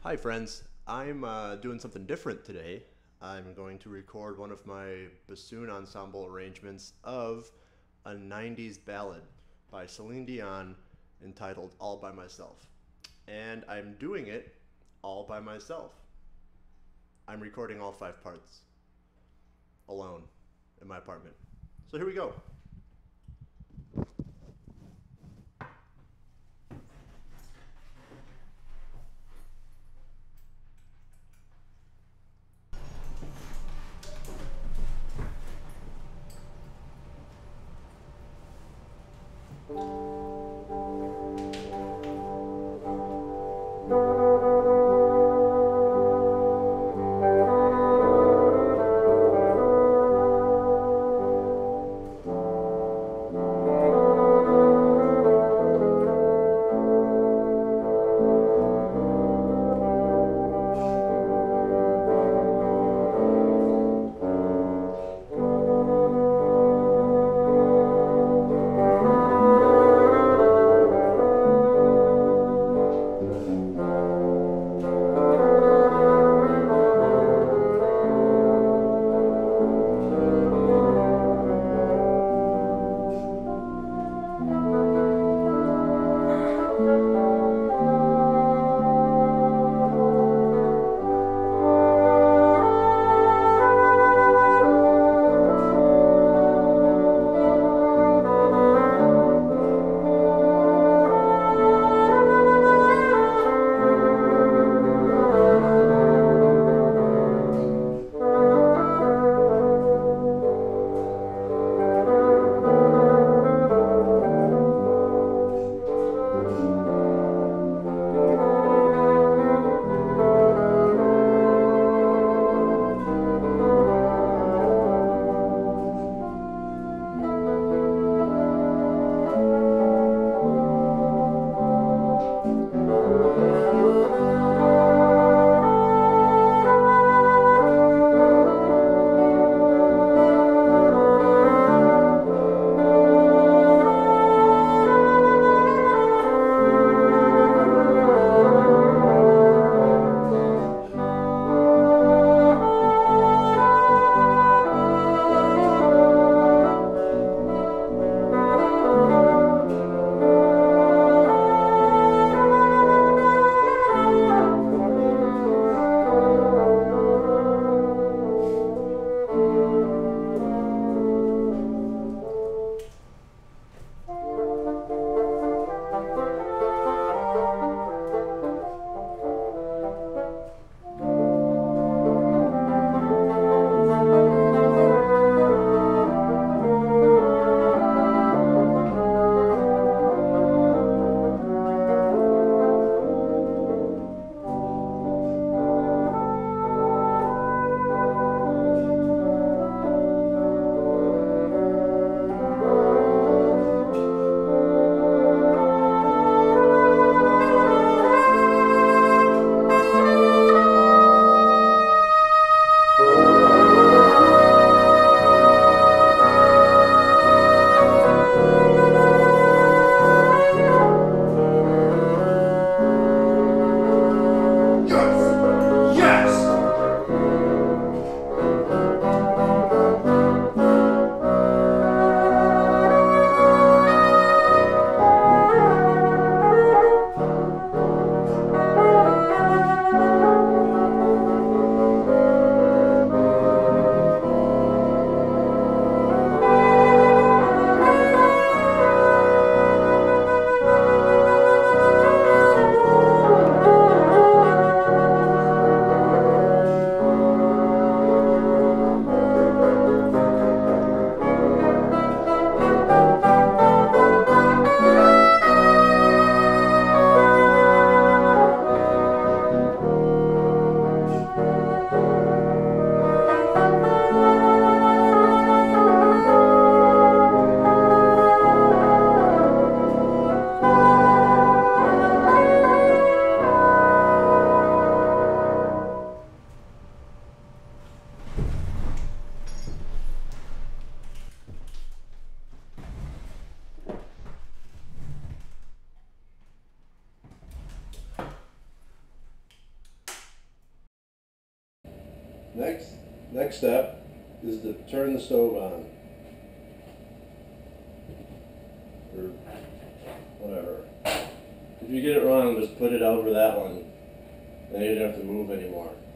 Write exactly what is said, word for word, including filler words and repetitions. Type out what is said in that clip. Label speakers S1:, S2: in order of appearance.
S1: Hi friends, I'm uh, doing something different today. I'm going to record one of my bassoon ensemble arrangements of a nineties ballad by Celine Dion entitled All By Myself. And I'm doing it all by myself. I'm recording all five parts alone in my apartment. So here we go.
S2: Next, next step is to turn the stove on. Or whatever. If you get it wrong, just put it over that one. Then you don't have to move anymore.